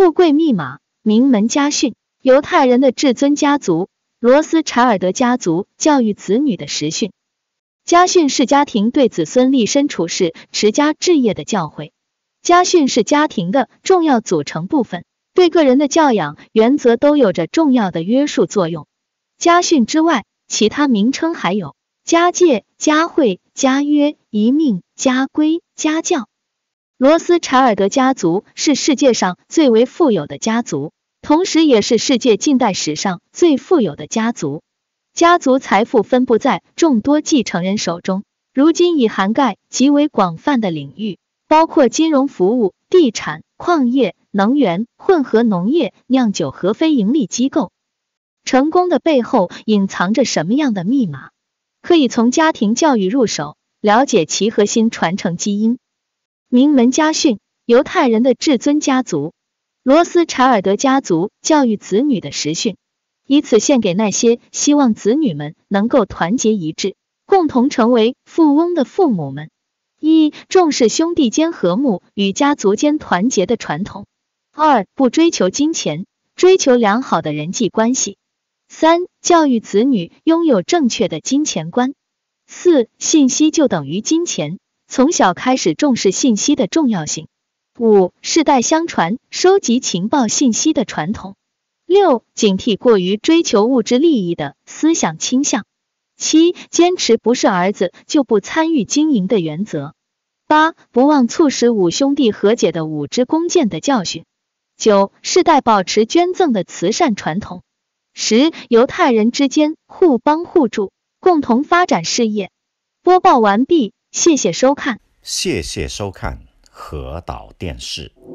富贵密码，名门家训，犹太人的至尊家族罗斯柴尔德家族教育子女的实训。家训是家庭对子孙立身处世、持家置业的教诲。家训是家庭的重要组成部分，对个人的教养原则都有着重要的约束作用。家训之外，其他名称还有家戒、家诲、家约、遗命、家规、家教。罗斯柴尔德家族是世界上最为富有的家族，同时也是世界近代史上最富有的家族。家族财富分布在众多继承人手中，如今已涵盖极为广泛的领域，包括金融服务、地产、矿业、能源、混合农业、酿酒和非营利机构。成功的背后隐藏着什么样的密码？可以从家庭教育入手，了解其核心传承基因。名门家训，犹太人的至尊家族，罗斯柴尔德家族教育子女的实训，以此献给那些希望子女们能够团结一致，共同成为富翁的父母们。一、重视兄弟间和睦与家族间团结的传统。二、不追求金钱，追求良好的人际关系。三、教育子女拥有正确的金钱观。四、信息就等于金钱，从小开始重视信息的重要性。五、世代相传，收集情报信息的传统。六、警惕过于追求物质利益的思想倾向。七、坚持不是儿子就不参与经营的原则。八、不忘促使五兄弟和解的五支弓箭的教训。九、世代保持捐赠的慈善传统。十、犹太人之间互帮互助，共同发展事业。播报完毕，谢谢收看。 谢谢收看河岛电视。